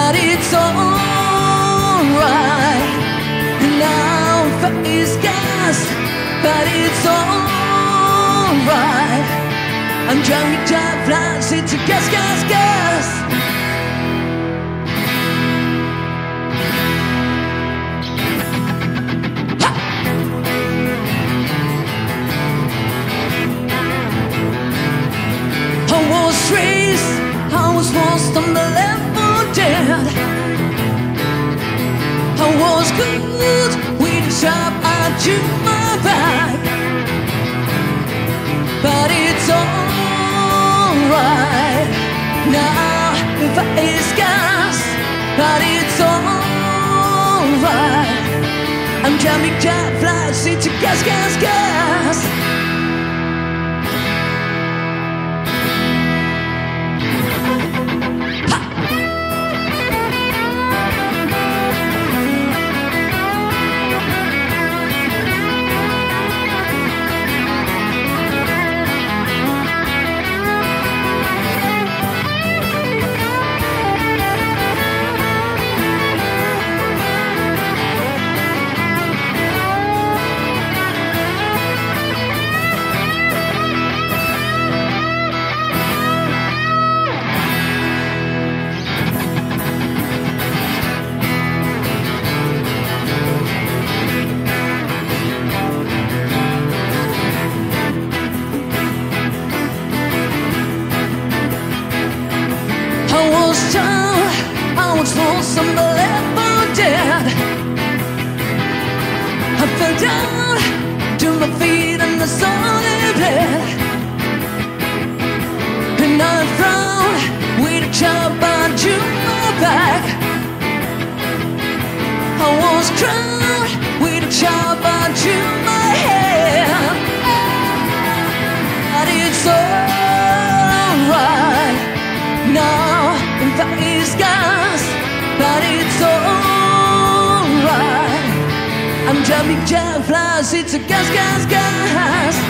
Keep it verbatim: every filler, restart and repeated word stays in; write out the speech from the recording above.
but it's alright. Now face gas, but it's alright. I'm jumping jive flies, it's a gas, gas, gas. Ha! I was raised, I was lost on the level dead. I was good with a sharp eye to my back, but it's alright. Now if I is gas, but it's alright. I'm jumping jet flies, it's a gas, gas, gas. I was lost on the level dead. I fell down to my feet in the solid bed, and I frowned with a chop onto my back. I was crowned with a chop onto my head, but it's alright now. In fact, it's gas, but it's alright. I'm jumping jet flies, it's a gas, gas, gas.